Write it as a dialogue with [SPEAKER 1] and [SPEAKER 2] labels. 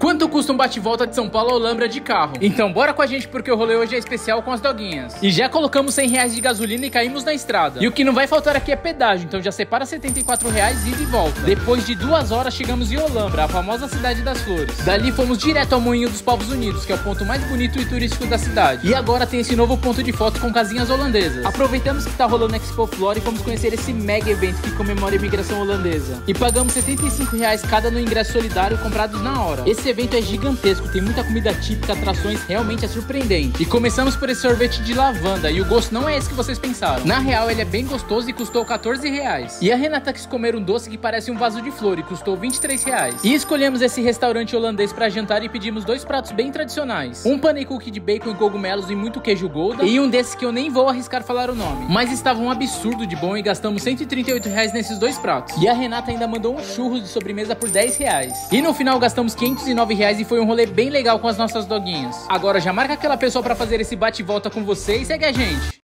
[SPEAKER 1] Quanto custa um bate-volta de São Paulo a Olambra de carro? Então bora com a gente porque o rolê hoje é especial com as doguinhas. E já colocamos R$100 de gasolina e caímos na estrada. E o que não vai faltar aqui é pedágio, então já separa R$74 ida e volta. Depois de 2 horas chegamos em Olambra, a famosa cidade das flores. Dali fomos direto ao Moinho dos Povos Unidos, que é o ponto mais bonito e turístico da cidade. E agora tem esse novo ponto de foto com casinhas holandesas. Aproveitamos que tá rolando Expo Flora e fomos conhecer esse mega evento que comemora a imigração holandesa. E pagamos R$75 cada no ingresso solidário comprados na hora. Esse evento é gigantesco, tem muita comida típica, atrações, realmente é surpreendente. E começamos por esse sorvete de lavanda, e o gosto não é esse que vocês pensaram. Na real, ele é bem gostoso e custou R$14. E a Renata quis comer um doce que parece um vaso de flor e custou R$23. E escolhemos esse restaurante holandês para jantar e pedimos 2 pratos bem tradicionais. Um panekuk de bacon e cogumelos e muito queijo gouda, e um desses que eu nem vou arriscar falar o nome. Mas estava um absurdo de bom e gastamos R$138 nesses 2 pratos. E a Renata ainda mandou um churros de sobremesa por R$10. E no final gastamos R$509 e foi um rolê bem legal com as nossas doguinhas. Agora já marca aquela pessoa pra fazer esse bate e volta com você e segue a gente.